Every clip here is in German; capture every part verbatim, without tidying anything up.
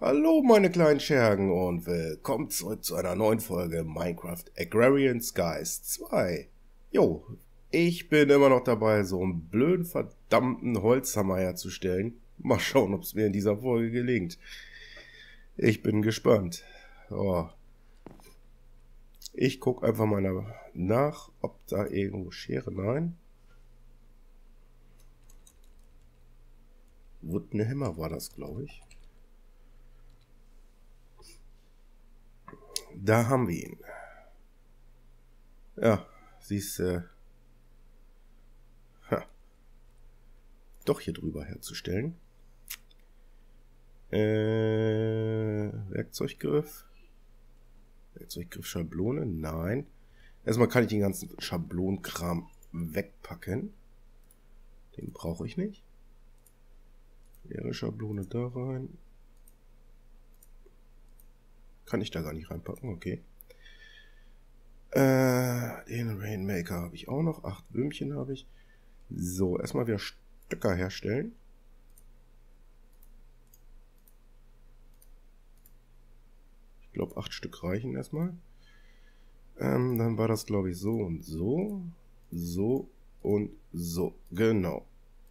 Hallo meine kleinen Schergen und willkommen zurück zu einer neuen Folge Minecraft Agrarian Skies zwei. Jo, ich bin immer noch dabei, so einen blöden verdammten Holzhammer herzustellen. Mal schauen, ob es mir in dieser Folge gelingt. Ich bin gespannt. Oh. Ich gucke einfach mal nach, ob da irgendwo Schere... Nein. Wooden Hammer war das, glaube ich. Da haben wir ihn. Ja, siehst du. Äh, doch hier drüber herzustellen. Äh, Werkzeuggriff. Werkzeuggriff Schablone? Nein. Erstmal kann ich den ganzen Schablonkram wegpacken. Den brauche ich nicht. Leere Schablone da rein. Kann ich da gar nicht reinpacken, okay. Äh, den Rainmaker habe ich auch noch. Acht Würmchen habe ich. So, erstmal wieder Stöcker herstellen. Ich glaube, acht Stück reichen erstmal. Ähm, dann war das, glaube ich, so und so. So und so. Genau.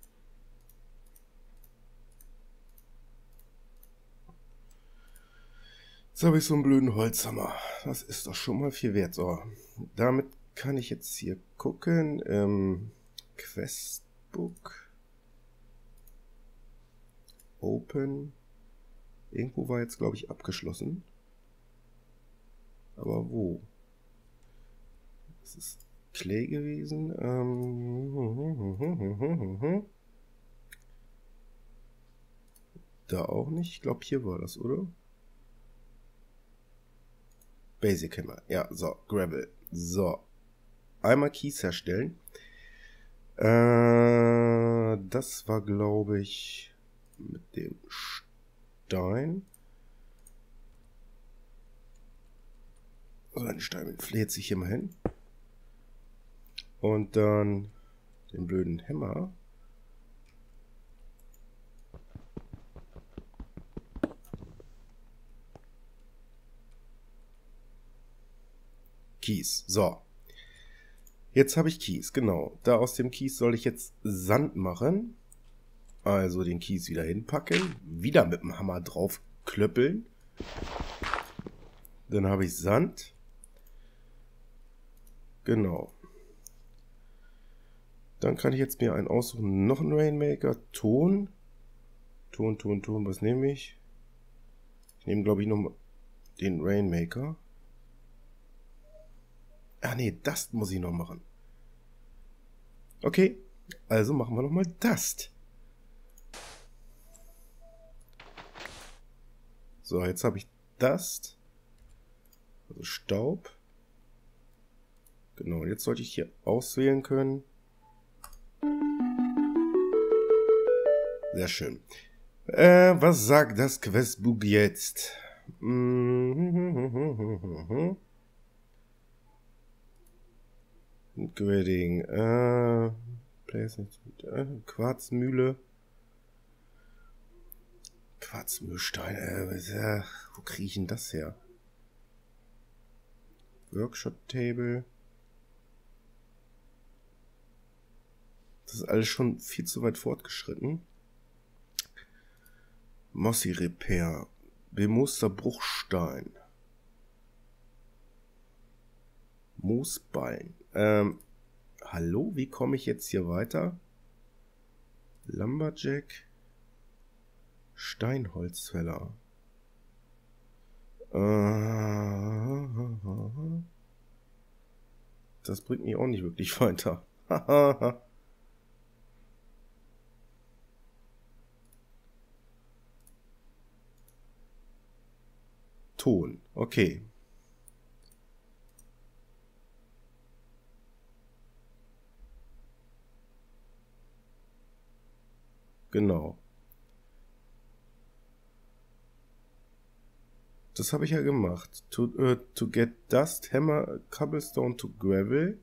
Jetzt habe ich so einen blöden Holzhammer. Das ist doch schon mal viel wert. So, damit kann ich jetzt hier gucken. Ähm, Questbook. Open. Irgendwo war jetzt, glaube ich, abgeschlossen. Aber wo? Das ist Clay gewesen. Ähm, da auch nicht. Ich glaube, hier war das, oder? Basic Hammer. Ja, so, Gravel. So. Einmal Kies herstellen. Äh, das war, glaube ich, mit dem Stein. So, ein Stein fläht sich immer hin. Und dann den blöden Hammer. Kies. So. Jetzt habe ich Kies, genau. Da aus dem Kies soll ich jetzt Sand machen. Also den Kies wieder hinpacken. Wieder mit dem Hammer drauf klöppeln. Dann habe ich Sand. Genau. Dann kann ich jetzt mir einen aussuchen. Noch einen Rainmaker. Ton. Ton, Ton, Ton. Was nehme ich? Ich nehme, glaube ich, noch den Rainmaker. Ach nee, Dust muss ich noch machen. Okay, also machen wir nochmal Dust. So, jetzt habe ich Dust. Also Staub. Genau, jetzt sollte ich hier auswählen können. Sehr schön. Äh, was sagt das Questbook jetzt? Grading. Äh, äh, Quarzmühle. Quarzmühlstein. Äh, äh, wo kriege ich denn das her? Workshop Table. Das ist alles schon viel zu weit fortgeschritten. Mossy Repair. Bemuster Bruchstein. Moosballen. Ähm, hallo, wie komme ich jetzt hier weiter? Lumberjack. Steinholzfäller. Äh, das bringt mich auch nicht wirklich weiter. Ton, okay. Genau. Das habe ich ja gemacht. To, uh, to get dust, hammer cobblestone to gravel.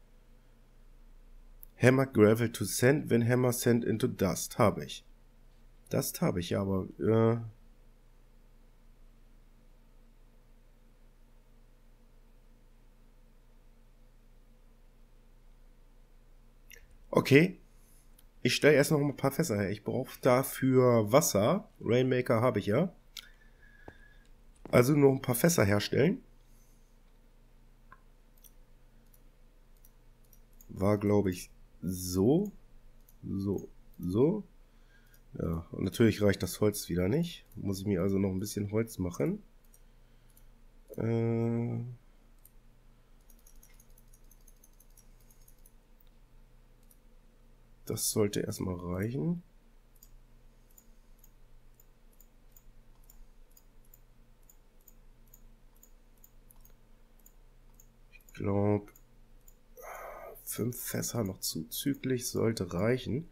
Hammer gravel to sand, when hammer sand into dust. Habe ich. Dust habe ich, aber... Äh, Okay. Ich stelle erst noch ein paar Fässer her. Ich brauche dafür Wasser. Rainmaker habe ich ja. Also noch ein paar Fässer herstellen. War, glaube ich, so. So. So. Ja, und natürlich reicht das Holz wieder nicht. Muss ich mir also noch ein bisschen Holz machen. Äh... Das sollte erstmal reichen. Ich glaube, fünf Fässer noch zuzüglich sollte reichen.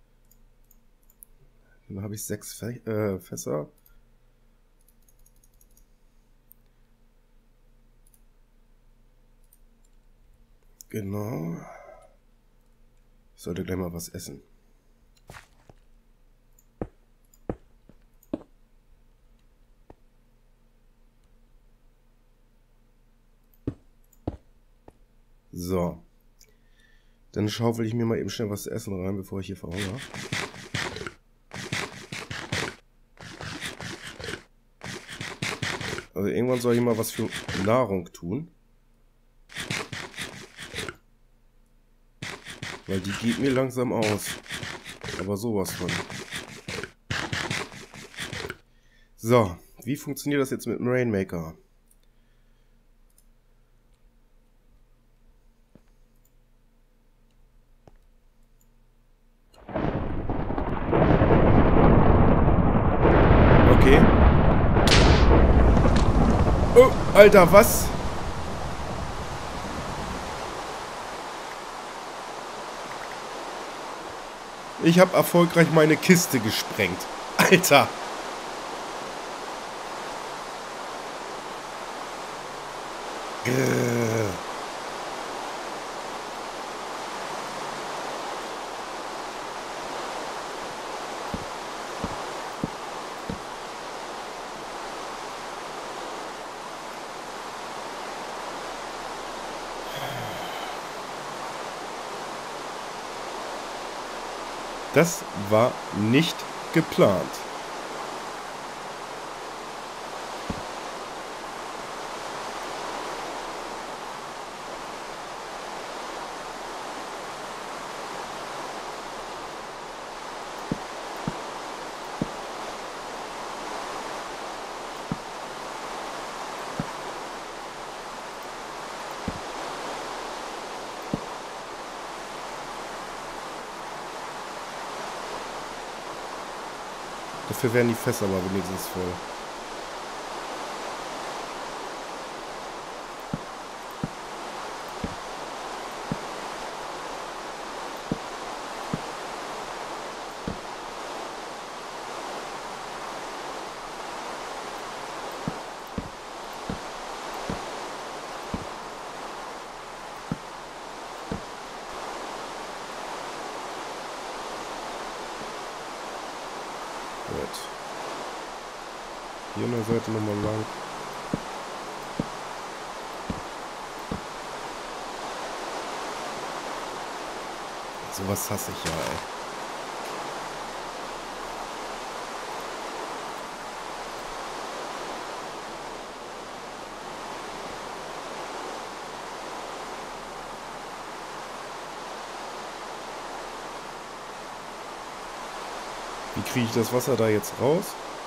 Dann habe ich sechs Fä äh, Fässer. Genau. Ich sollte gleich mal was essen. So. Dann schaufel ich mir mal eben schnell was zu essen rein, bevor ich hier verhungere. Also irgendwann soll ich mal was für Nahrung tun. Weil die geht mir langsam aus. Aber sowas von. So, wie funktioniert das jetzt mit dem Rainmaker? Okay. Oh, Alter, was? Ich habe erfolgreich meine Kiste gesprengt. Alter. Grrr. Das war nicht geplant. Dafür werden die Fässer aber wenigstens voll. Hier an der Seite nochmal lang. Sowas hasse ich ja, ey. Wie kriege ich das Wasser da jetzt raus?